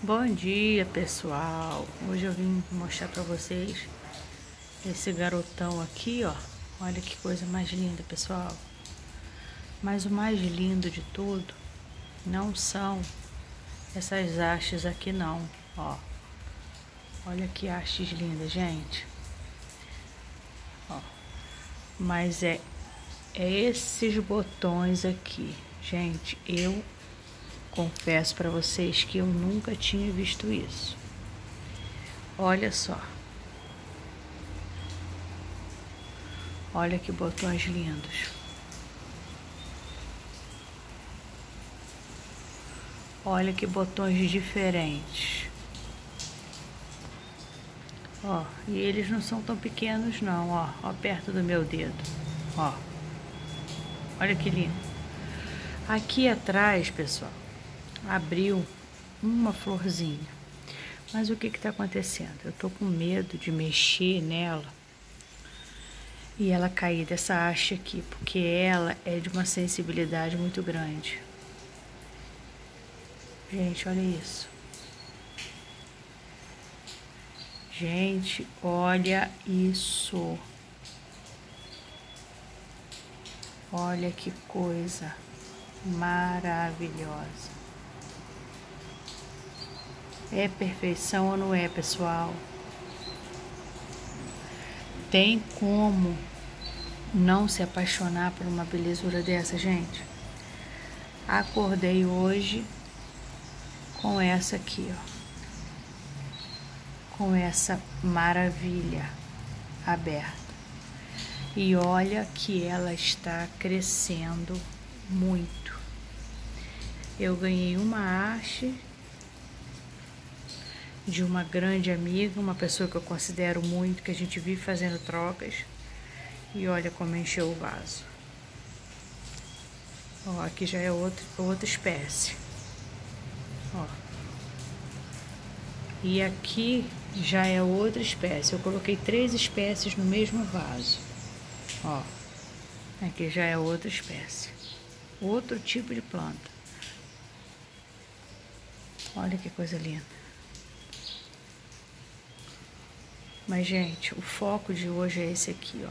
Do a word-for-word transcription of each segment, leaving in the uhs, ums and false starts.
Bom dia, pessoal. Hoje eu vim mostrar pra vocês esse garotão aqui, ó. Olha que coisa mais linda, pessoal. Mas o mais lindo de tudo não são essas hastes aqui, não, ó. Olha que hastes lindas, gente. Ó. Mas é, é esses botões aqui. Gente, eu confesso para vocês que eu nunca tinha visto isso. Olha só. Olha que botões lindos. Olha que botões diferentes. Ó, e eles não são tão pequenos não, ó. Ó, perto do meu dedo. Ó. Olha que lindo. Aqui atrás, pessoal, abriu uma florzinha. Mas o que que tá acontecendo? Eu tô com medo de mexer nela e ela cair dessa haste aqui, porque ela é de uma sensibilidade muito grande. Gente, olha isso. Gente, olha isso. Olha que coisa maravilhosa. É perfeição ou não é, pessoal? Tem como não se apaixonar por uma belezura dessa, gente? Acordei hoje com essa aqui, ó. Com essa maravilha aberta. E olha que ela está crescendo muito. Eu ganhei uma haste de uma grande amiga, uma pessoa que eu considero muito, que a gente vive fazendo trocas. E olha como encheu o vaso. Ó, aqui já é outro, outra espécie. Ó. E aqui já é outra espécie. Eu coloquei três espécies no mesmo vaso. Ó. Aqui já é outra espécie. Outro tipo de planta. Olha que coisa linda. Mas, gente, o foco de hoje é esse aqui, ó.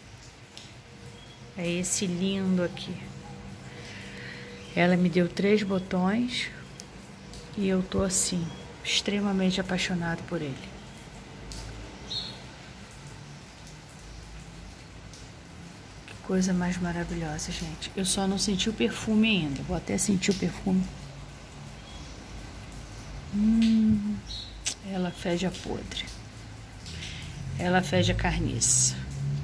É esse lindo aqui. Ela me deu três botões e eu tô assim, extremamente apaixonado por ele. Que coisa mais maravilhosa, gente. Eu só não senti o perfume ainda. Vou até sentir o perfume. Hum, ela fede a podre. Ela fede a carniça.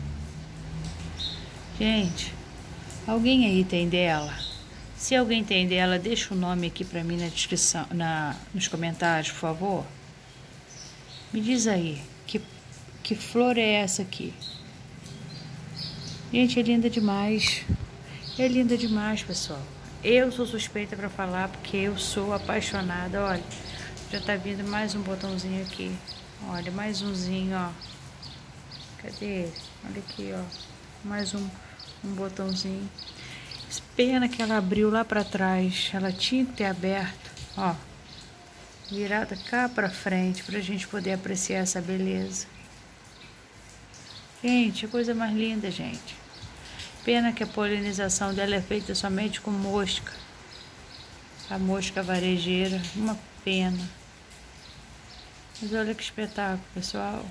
Gente, alguém aí tem dela? Se alguém tem dela, deixa o nome aqui pra mim na descrição, na, nos comentários, por favor. Me diz aí, que, que flor é essa aqui? Gente, é linda demais. É linda demais, pessoal. Eu sou suspeita pra falar, porque eu sou apaixonada. Olha, já tá vindo mais um botãozinho aqui. Olha, mais umzinho, ó. Cadê ele? Olha aqui, ó. Mais um, um botãozinho. Pena que ela abriu lá pra trás. Ela tinha que ter aberto, ó. Virada cá pra frente, pra gente poder apreciar essa beleza. Gente, a coisa mais linda, gente. Pena que a polinização dela é feita somente com mosca. A mosca varejeira. Uma pena. Mas olha que espetáculo, pessoal.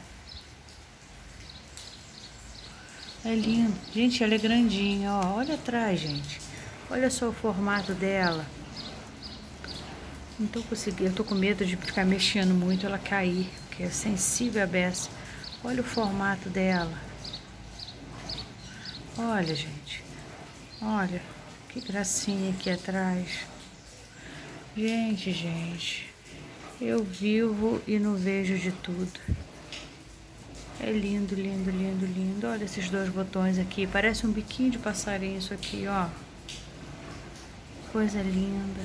É lindo. Gente, ela é grandinha, ó. Olha atrás, gente. Olha só o formato dela. Não tô conseguindo. Eu tô com medo de ficar mexendo muito, ela cair. Porque é sensível a beça. Olha o formato dela. Olha, gente. Olha. Que gracinha aqui atrás. Gente, gente. Eu vivo e não vejo de tudo. É lindo, lindo, lindo, lindo. Olha esses dois botões aqui. Parece um biquinho de passarinho isso aqui, ó. Coisa linda.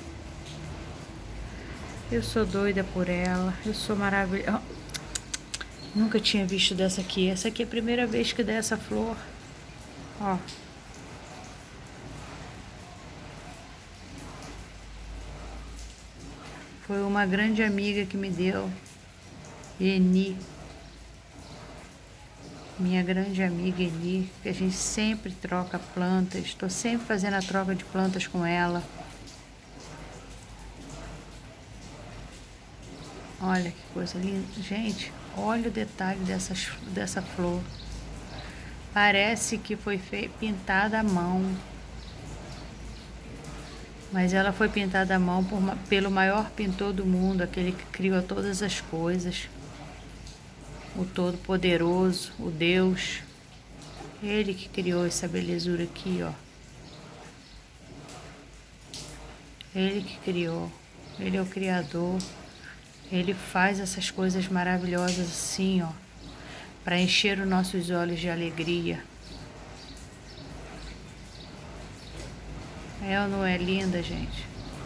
Eu sou doida por ela. Eu sou maravilhosa. Nunca tinha visto dessa aqui. Essa aqui é a primeira vez que dá essa flor. Ó. Foi uma grande amiga que me deu. Eni. Minha grande amiga Eni, que a gente sempre troca plantas. Estou sempre fazendo a troca de plantas com ela. Olha que coisa linda. Gente, olha o detalhe dessas, dessa flor. Parece que foi feita, pintada à mão. Mas ela foi pintada à mão por, pelo maior pintor do mundo, aquele que criou todas as coisas. O Todo-Poderoso, o Deus. Ele que criou essa belezura aqui, ó. Ele que criou. Ele é o Criador. Ele faz essas coisas maravilhosas assim, ó, para encher os nossos olhos de alegria. É ou não é linda, gente?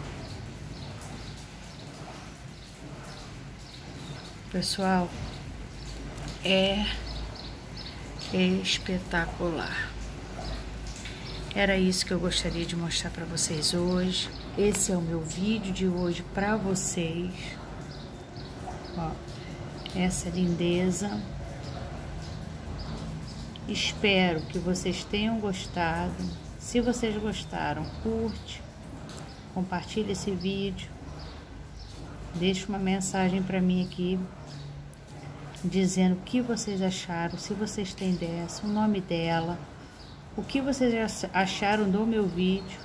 Pessoal, é espetacular. Era isso que eu gostaria de mostrar para vocês hoje. Esse é o meu vídeo de hoje para vocês. Ó, essa lindeza. Espero que vocês tenham gostado. Se vocês gostaram, curte, compartilhe esse vídeo, deixe uma mensagem para mim aqui, dizendo o que vocês acharam, se vocês têm dessa, o nome dela, o que vocês acharam do meu vídeo.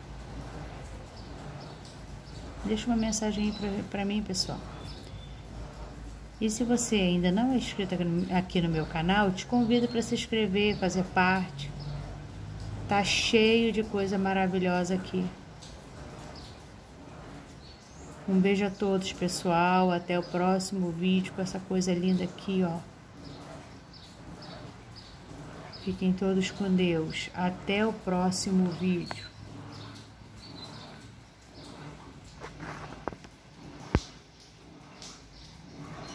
Deixe uma mensagem para mim, pessoal. E se você ainda não é inscrito aqui no meu canal, te convido para se inscrever, fazer parte. Tá cheio de coisa maravilhosa aqui. Um beijo a todos, pessoal. Até o próximo vídeo com essa coisa linda aqui, ó. Fiquem todos com Deus. Até o próximo vídeo.